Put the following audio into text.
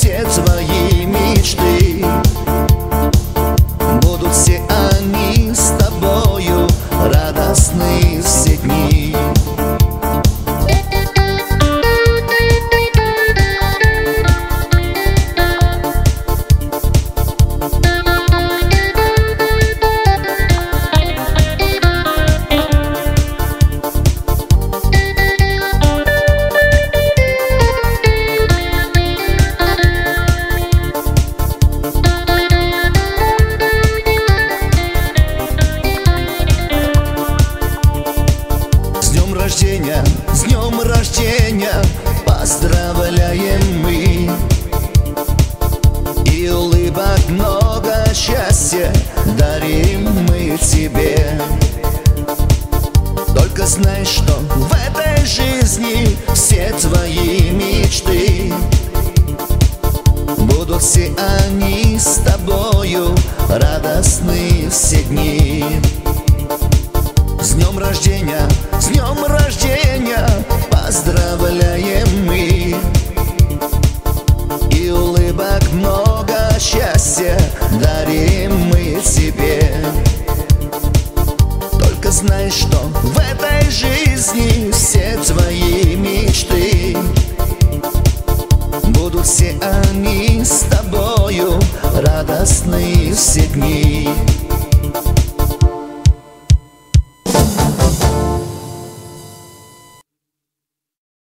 все твои мечты. Будут все они с тобою радостны все дни. С днем рождения поздравляем мы, и улыбок много, счастья дарим мы тебе. Только знай, что в этой жизни все твои мечты, будут все они с тобою радостны все дни. С днем рождения поздравляем мы, и улыбок много, счастья дарим мы тебе.